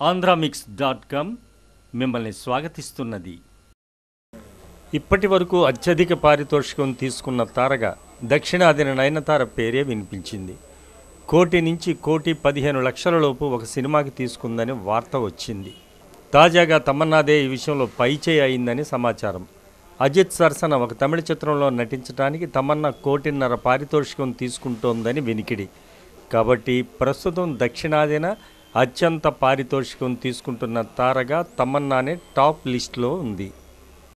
ఆంధ్రామిక్స్.com మిమ్మల్ని స్వాగతిస్తున్నది. ఇప్పటి వరకు అత్యధిక పారితోషికం తీసుకున్న తారగా దక్షిణాదిన నయనతార పేరే వినిపించింది. 1 కోటి నుంచి 1,15,00,000 లోపు ఒక సినిమాకి తీసుకుందని వార్త వచ్చింది. తాజాగా తమన్నాదే ఈ విషయంలో పైచేయి అయిందని సమాచారం. అజిత్ సరసన ఒక తమిళ చిత్రంలో నటించడానికి తమన్నా 1.5 కోటి పారితోషికం తీసుకుంటోందని వినికిడి. కాబట్టి ప్రస్తుతం దక్షిణాదిన అత్యంత పారితోషికం తీసుకుంటున్న తారగా తమన్నానే టాప్ లిస్టులో ఉంది.